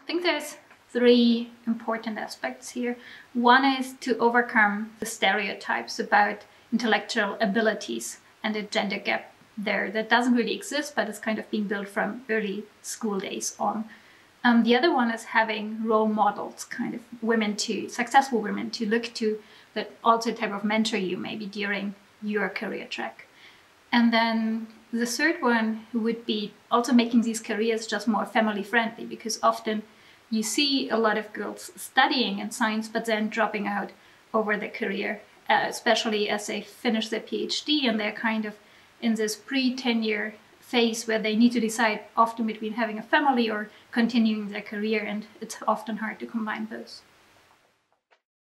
I think there's three important aspects here. One is to overcome the stereotypes about intellectual abilities and the gender gap there that doesn't really exist, but it's kind of being built from early school days on. The other one is having role models, kind of successful women to look to, that also type of mentor you maybe during your career track. And then the third one would be also making these careers just more family friendly, because often you see a lot of girls studying in science but then dropping out over their career, especially as they finish their PhD and they're kind of in this pre-tenure phase where they need to decide often between having a family or continuing their career, and it's often hard to combine both.